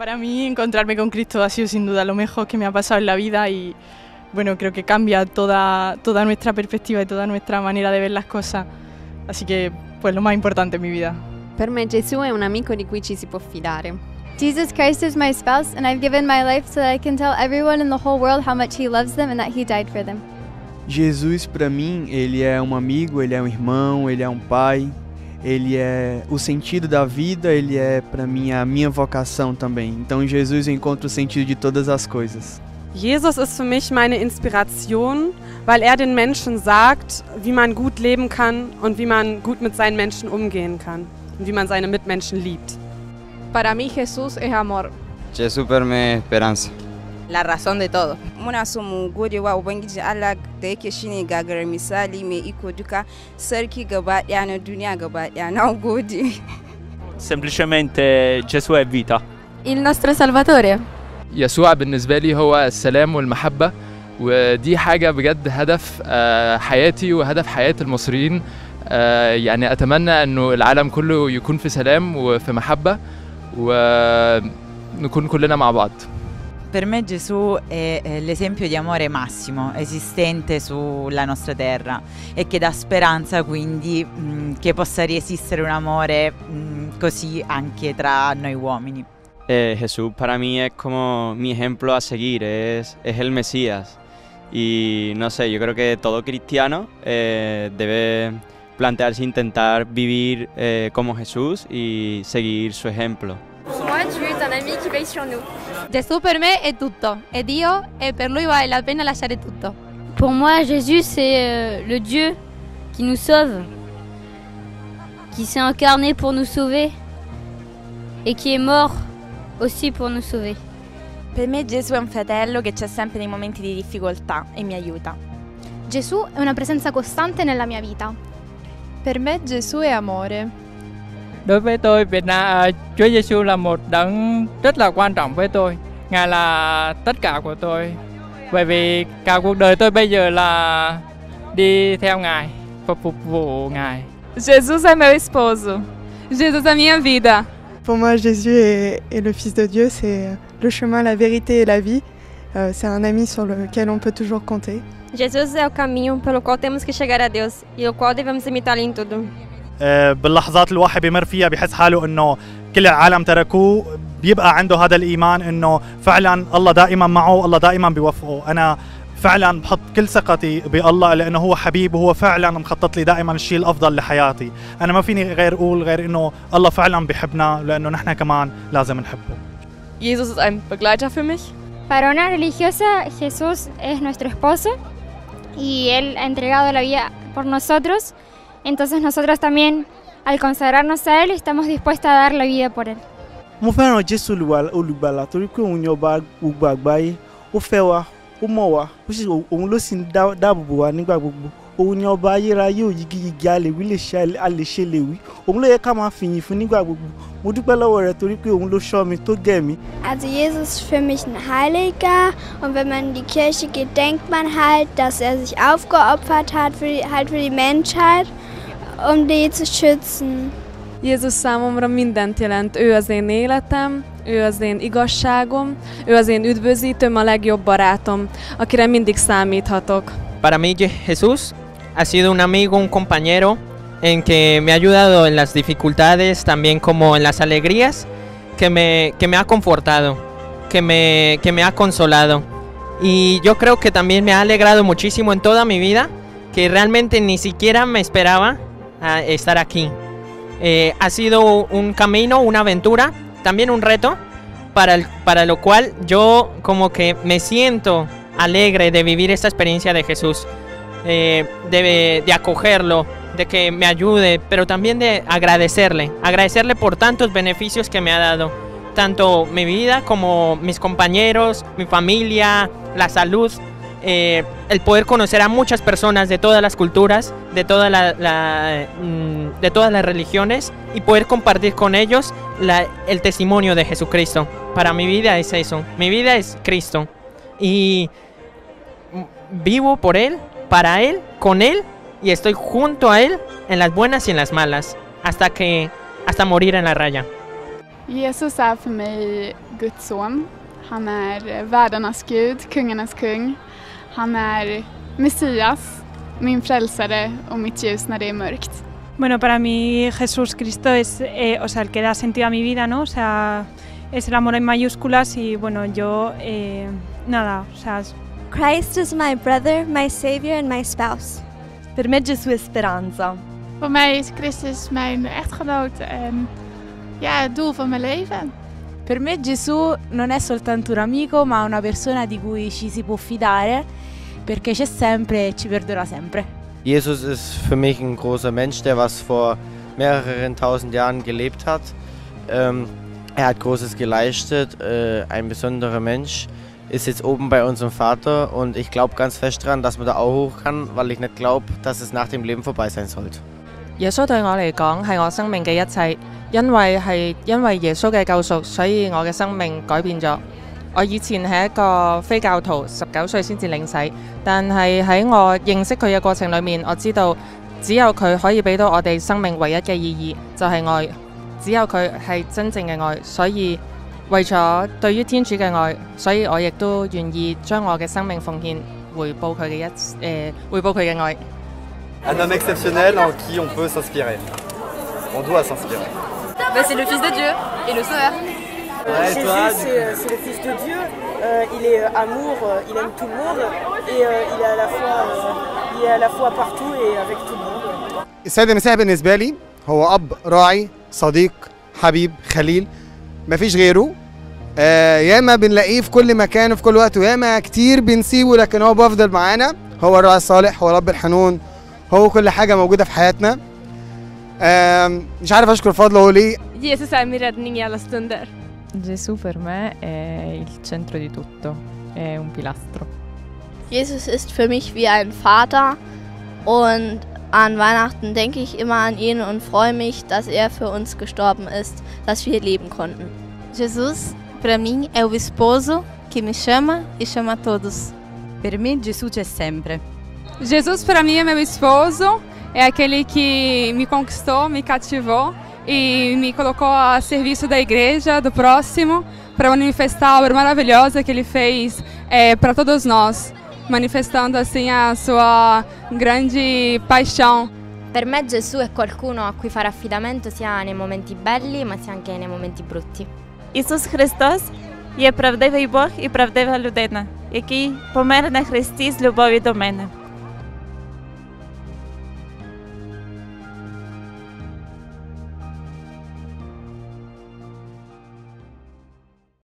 Para mí encontrarme con Cristo ha sido sin duda lo mejor que me ha pasado en la vida y bueno, creo que cambia toda nuestra perspectiva y toda nuestra manera de ver las cosas. Así que pues lo más importante en mi vida. Per me Gesù è un amico di cui ci si può fidare. Jesus Christ is my spouse, and I've given my life so that I can tell everyone in the whole world how much He loves them and that He died for them. Jesus, para mim, ele é um amigo, ele é um irmão, ele é um pai, ele é o sentido da vida, ele é para mim a minha vocação também. Então, em Jesus eu encontro o sentido de todas as coisas. Jesus ist für mich meine Inspiration, weil er den Menschen sagt, wie man gut leben kann und wie man gut mit seinen Menschen umgehen kann und wie man seine Mitmenschen liebt. Para mí Jesús es amor. Jesús per me esperanza. La razón de todo. Muna so mu gode wa Ubangiji Allah da yake shine gagarar misali mai iko duka sarki gaba daya na duniya gaba daya. Na gode. Semplicemente Gesù è vita. Il nostro Salvatore. يسوع بالنسبة لي هو السلام والمحبة، ودي حاجة بجد هدف حياتي وهدف حياة المصريين. يعني أتمنى أنه العالم كله يكون في سلام وفي محبة ونكون كلنا مع بعض. Per me Gesù è l'esempio di amore massimo esistente sulla nostra terra e che dà speranza quindi che possa riesistere un amore così anche tra noi uomini. Jesús para mí es como mi ejemplo a seguir, es el Mesías y no sé, yo creo que todo cristiano debe plantearse intentar vivir como Jesús y seguir su ejemplo. Moi, Dieu est un ami qui veille sur nous. Gesù per me è tutto, è Dio e per lui vale la pena lasciare tutto. Pour moi, Jésus, c'est le Dieu qui nous sauve, qui s'est incarné pour nous sauver et qui est mort aussi pour nous sauver. Per me Gesù è un fratello che c'è sempre nei momenti di difficoltà e mi aiuta. Gesù è una presenza costante nella mia vita. Per me Gesù è amore. Đối với tôi, Chúa Giêsu là một đấng rất là quan trọng với tôi. Ngài là tất cả của tôi. Bởi vì cả cuộc đời tôi bây giờ là đi theo Ngài, phục vụ Ngài. Jesus é meu esposo. Jesus é minha vida. Pour moi, Jésus est le Fils de Dieu, c'est le chemin, la vérité et la vie. C'est un ami sur lequel on peut toujours compter. Jesus é o caminho pelo qual temos que chegar a Deus e o qual devemos imitá-lo em tudo. باللحظات الواحد بيمر فيها بيحس حاله انه كل العالم تركوه، بيبقى عنده هذا الايمان انه فعلا الله دائما معه والله دائما بيوفقه. انا فعلا بحط كل ثقتي بالله لانه هو حبيب وهو فعلا مخطط لي دائما الشيء الافضل لحياتي. انا ما فيني غير انه الله فعلا بيحبنا لانه نحن كمان لازم نحبه. Jesus ist ein Begleiter für mich. Para una religiosa, Jesús es nuestro esposo y Él ha entregado la vida por nosotros. Entonces nosotros también, al consagrarnos a Él, estamos dispuestos a dar la vida por Él. Mo fẹ́ràn Jésù olùgbàlà torí pé òun ni ọba gbogbo àgbáyé, ó fẹ́ wa, ó mọ̀ wa, òun ló sì ń dáàbò bò wá nígbà gbogbo. Òun ni ọba ayérayé òyigiyigi alèwí lè ṣe lèwí. Òun ló yẹ ká máa fìyìn fún nígbà gbogbo. Mo dúpẹ́ lọ́wọ́ rẹ̀ torí pé òun ló ṣọ́ mi tó gẹ̀ mí. Also Jesus ist für mich ein Heiliger und wenn man in die Kirche geht, denkt man halt, dass sich aufgeopfert hat für die Menschheit, die zu schützen. Jézus számomra mindent jelent. Ő az én életem, ő az én igazságom, ő az én üdvözítőm, a legjobb barátom, akire mindig számíthatok. Para mí Jesús ha sido un amigo, un compañero en que me ha ayudado en las dificultades, también como en las alegrías, que me ha confortado, que me ha consolado. Y yo creo que también me ha alegrado muchísimo en toda mi vida, que realmente ni siquiera me esperaba a estar aquí. Ha sido un camino, una aventura, también un reto, para lo cual yo como que me siento alegre de vivir esta experiencia de Jesús, de acogerlo, de que me ayude, pero también de agradecerle por tantos beneficios que me ha dado, tanto mi vida como mis compañeros, mi familia, la salud. El poder conocer a muchas personas de todas las culturas, de todas las religiones y poder compartir con ellos el testimonio de Jesucristo. Para mi vida es eso, mi vida es Cristo y vivo por Él, para Él, con Él y estoy junto a Él en las buenas y en las malas hasta morir en la raya. Jesus er for mig Guds son. Han är världarnas Gud, kungarnas kung. Han är Messias, min frälsare och mitt ljus när det är mörkt. Bueno, para mí Jesús Cristo es o sea, el que da sentido a mi vida, ¿no? O sea, es el amor en mayúsculas y bueno, yo nada, o sea... Christ is my brother, my savior and my spouse. Per me Gesù è speranza. Voor mij is Christus mijn echtgenoot en ja, het doel van mijn leven. Per me Gesù non è soltanto un amico, ma una persona di cui ci si può fidare, perché c'è sempre e ci perderà sempre. Jesus ist für mich ein großer Mensch, der was vor mehreren tausend Jahren gelebt hat. Er hat Großes geleistet, ein besonderer Mensch, ist jetzt oben bei unserem Vater und ich glaube ganz fest daran, dass man da auch hoch kann, weil ich nicht glaube, dass es nach dem Leben vorbei sein sollte. 耶穌對我嚟講係我生命嘅一切，因為耶穌嘅救贖，所以我嘅生命改變咗。我以前係一個非教徒，19歲先至領洗，但係喺我認識佢嘅過程裏面，我知道只有佢可以俾到我哋生命唯一嘅意義，就係愛。只有佢係真正嘅愛，所以為咗對於天主嘅愛，所以我亦都願意將我嘅生命奉獻，回報佢嘅愛。 Un homme exceptionnel en qui on peut s'inspirer. On doit s'inspirer. C'est le Fils de Dieu et le Sauveur. Jésus, c'est le Fils de Dieu. Il est amour, il aime tout le monde et il est à la fois partout et avec tout le monde. السيد المسيح بالنسبة لي هو أب راعي صديق حبيب خليل مفيش غيره. ياما بنلاقيه في كل مكان وفي كل وقت وياما كتير بنسيبه لكن هو بيفضل معانا. هو الراعي الصالح، هو رب الحنون، هو كل حاجة موجودة في حياتنا. مش عارف أشكر فضله ليه. Jesus är min räddning i alla stunder. Gesù per me è il centro di tutto, è un pilastro. Jesus ist für mich wie ein Vater und an Weihnachten denke ich immer an ihn und freue mich, dass er für uns gestorben ist, dass wir leben konnten. Jesus, para mim, é o esposo que me chama e chama todos. Per me Gesù c'è sempre. Jesus para mim é meu esposo, é aquele que me conquistou, me cativou e me colocou a serviço da igreja, do próximo, para manifestar a obra maravilhosa que ele fez para todos nós, manifestando assim a sua grande paixão. Per me Gesù è qualcuno a cui fare affidamento sia nei momenti belli ma sia anche nei momenti brutti. Ісус Христос є правдивий Бог і правдива людина, який помер на хресті з любові до мене.